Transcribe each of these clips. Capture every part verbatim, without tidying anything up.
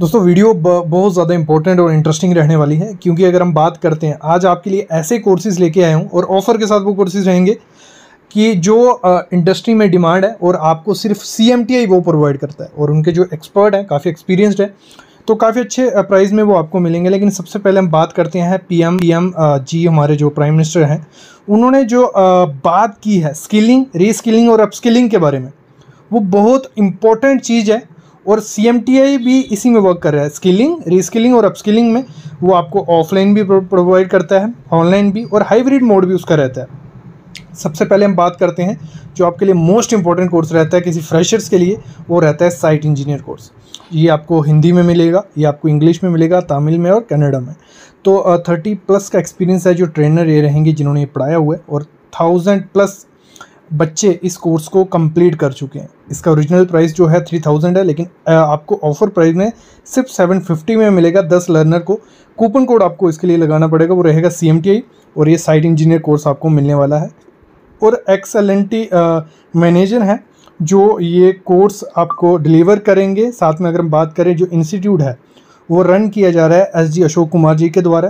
दोस्तों वीडियो बहुत ज़्यादा इंपॉर्टेंट और इंटरेस्टिंग रहने वाली है, क्योंकि अगर हम बात करते हैं आज आपके लिए ऐसे कोर्सेज लेके आया हूँ और ऑफ़र के साथ वो कोर्सेज रहेंगे कि जो इंडस्ट्री में डिमांड है और आपको सिर्फ सी एम टी आई वो प्रोवाइड करता है और उनके जो एक्सपर्ट हैं काफ़ी एक्सपीरियंस्ड है, तो काफ़ी अच्छे प्राइस में वो आपको मिलेंगे। लेकिन सबसे पहले हम बात करते हैं पीएम पीएम जी हमारे जो प्राइम मिनिस्टर हैं, उन्होंने जो बात की है स्किलिंग, रीस्किलिंग और अपस्किलिंग के बारे में, वो बहुत इंपॉर्टेंट चीज़ है और सी एम टी आई भी इसी में वर्क कर रहा है। स्किलिंग, रीस्किलिंग और अपस्किलिंग में वो आपको ऑफलाइन भी प्रोवाइड करता है, ऑनलाइन भी, और हाइब्रिड मोड भी उसका रहता है। सबसे पहले हम बात करते हैं जो आपके लिए मोस्ट इंपॉर्टेंट कोर्स रहता है किसी फ्रेशर्स के लिए, वो रहता है साइट इंजीनियर कोर्स। ये आपको हिंदी में मिलेगा, ये आपको इंग्लिश में मिलेगा, तमिल में और कन्नड़ा में। तो थर्टी प्लस का एक्सपीरियंस है जो ट्रेनर ये रहेंगे जिन्होंने ये पढ़ाया हुआ है, और थाउजेंड प्लस बच्चे इस कोर्स को कंप्लीट कर चुके हैं। इसका ओरिजिनल प्राइस जो है थ्री थाउजेंड है, लेकिन आपको ऑफर प्राइस में सिर्फ सेवन फिफ्टी में मिलेगा दस लर्नर को। कूपन कोड आपको इसके लिए लगाना पड़ेगा, वो रहेगा सी एम टी आई, और ये साइट इंजीनियर कोर्स आपको मिलने वाला है। और X L N T manager हैं जो ये कोर्स आपको डिलीवर करेंगे। साथ में अगर हम बात करें जो इंस्टीट्यूट है वो रन किया जा रहा है एस जी अशोक कुमार जी के द्वारा,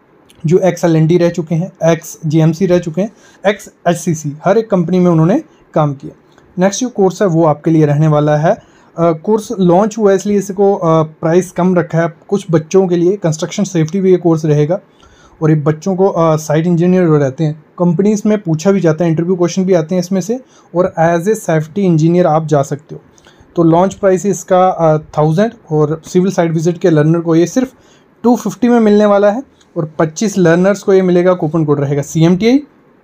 जो एक्स एल एन डी रह चुके हैं, एक्स जी एम सी रह चुके हैं, एक्स एच सी सी, हर एक कंपनी में उन्होंने काम किया। नेक्स्ट जो कोर्स है वो आपके लिए रहने वाला है, कोर्स लॉन्च हुआ है इसलिए इसको प्राइस कम रखा है कुछ बच्चों के लिए। कंस्ट्रक्शन सेफ्टी भी ये कोर्स रहेगा, और ये बच्चों को साइट इंजीनियर जो रहते हैं कंपनीज में पूछा भी जाता है, इंटरव्यू क्वेश्चन भी आते हैं इसमें से, और एज ए सेफ्टी इंजीनियर आप जा सकते हो। तो लॉन्च प्राइस इसका थाउजेंड, और सिविल साइट विजिट के लर्नर को ये सिर्फ टू फिफ्टी में मिलने वाला है, और पच्चीस लर्नर्स को ये मिलेगा। कूपन कोड रहेगा सी एम टी आई,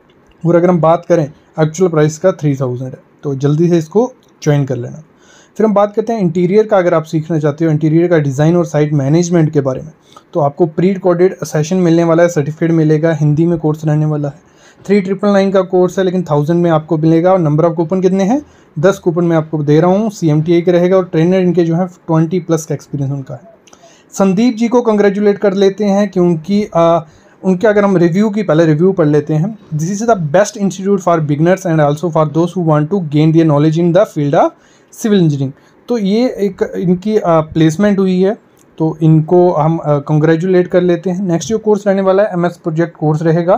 और अगर हम बात करें एक्चुअल प्राइस का थ्री थाउजेंड है, तो जल्दी से इसको ज्वाइन कर लेना। फिर हम बात करते हैं इंटीरियर का। अगर आप सीखना चाहते हो इंटीरियर का डिज़ाइन और साइट मैनेजमेंट के बारे में, तो आपको प्री रिकॉर्डेड सेशन मिलने वाला है, सर्टिफिकेट मिलेगा, हिंदी में कोर्स रहने वाला है। थ्री ट्रिपल नाइन का कोर्स है, लेकिन थाउजेंड में आपको मिलेगा, और नंबर ऑफ कूपन कितने हैं? दस कूपन मैं आपको दे रहा हूँ। सी एम टी आई के रहेगा, और ट्रेनर इनके जो है ट्वेंटी प्लस का एक्सपीरियंस उनका है। संदीप जी को कंग्रेचुलेट कर लेते हैं, क्योंकि आ, उनके अगर हम रिव्यू की पहले रिव्यू पढ़ लेते हैं। This is the best institute for beginners and also for those who want to gain their knowledge in the field of civil engineering. तो ये एक इनकी प्लेसमेंट हुई है, तो इनको हम कंग्रेचुलेट कर लेते हैं। नेक्स्ट जो कोर्स रहने वाला है एम एस प्रोजेक्ट कोर्स रहेगा,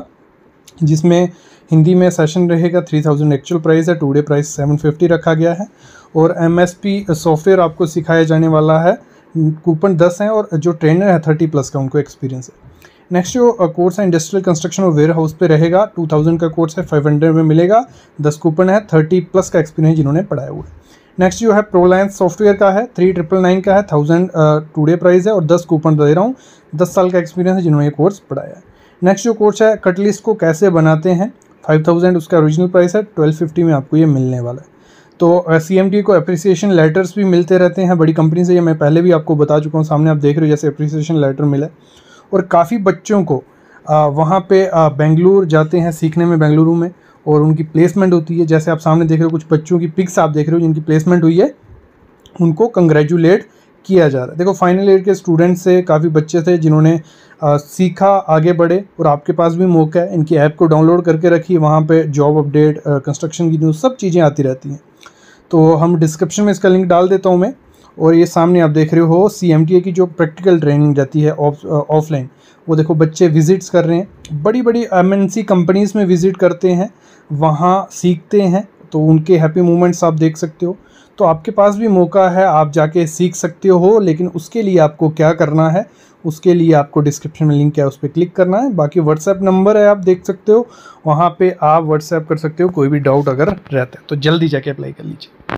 जिसमें हिंदी में सेशन रहेगा। थ्री थाउजेंड एक्चुअल प्राइस है, today price seven fifty रखा गया है, और एम एस पी सॉफ्टवेयर आपको सिखाया जाने वाला है। कूपन दस हैं, और जो ट्रेनर है थर्टी प्लस का उनको एक्सपीरियंस है। नेक्स्ट जो कोर्स है इंडस्ट्रियल कंस्ट्रक्शन और वेयर हाउस पे रहेगा। टू थाउजेंड का कोर्स है, फाइव हंड्रेड में मिलेगा, दस कूपन है, थर्टी प्लस का एक्सपीरियंस जिन्होंने पढ़ाया हुआ है। नेक्स्ट जो है प्रोलायंस सॉफ्टवेयर का है, थ्री ट्रिपल नाइन का है, थाउजेंड टू डे प्राइस है, और दस कूपन दे रहा हूँ, दस साल का एक्सपीरियंस है जिन्होंने ये कोर्स पढ़ाया है। नेक्स्ट जो कोर्स है कटलिस्ट को कैसे बनाते हैं, फाइव थाउजेंड उसका ओरिजिनल प्राइस है, ट्वेल्व फिफ्टी में आपको ये मिलने वाला है। तो सी एम टी को अप्रिसिएशन लेटर्स भी मिलते रहते हैं बड़ी कंपनी से, ये मैं पहले भी आपको बता चुका हूँ, सामने आप देख रहे हो जैसे अप्रिसिएशन लेटर मिला। और काफ़ी बच्चों को आ, वहाँ पे बेंगलुरु जाते हैं सीखने में, बेंगलुरु में, और उनकी प्लेसमेंट होती है। जैसे आप सामने देख रहे हो कुछ बच्चों की पिक्स आप देख रहे हो जिनकी प्लेसमेंट हुई है, उनको कंग्रेचुलेट किया जा रहा है। देखो फाइनल ईयर के स्टूडेंट्स से काफ़ी बच्चे थे जिन्होंने आ, सीखा, आगे बढ़े, और आपके पास भी मौका है। इनकी ऐप को डाउनलोड करके रखिए, वहाँ पे जॉब अपडेट, कंस्ट्रक्शन की न्यूज़, सब चीज़ें आती रहती हैं। तो हम डिस्क्रिप्शन में इसका लिंक डाल देता हूँ मैं। और ये सामने आप देख रहे हो सी एम टी आई की जो प्रैक्टिकल ट्रेनिंग रहती है ऑफलाइन, वो देखो बच्चे विजिट्स कर रहे हैं, बड़ी बड़ी एम एन सी कंपनीज़ में विज़िट करते हैं, वहाँ सीखते हैं, तो उनके हैप्पी मोमेंट्स आप देख सकते हो। तो आपके पास भी मौका है, आप जाके सीख सकते हो, लेकिन उसके लिए आपको क्या करना है, उसके लिए आपको डिस्क्रिप्शन में लिंक है, उस पर क्लिक करना है। बाकी व्हाट्सएप नंबर है, आप देख सकते हो, वहाँ पे आप व्हाट्सएप कर सकते हो कोई भी डाउट अगर रहता है, तो जल्दी जाके अप्लाई कर लीजिए।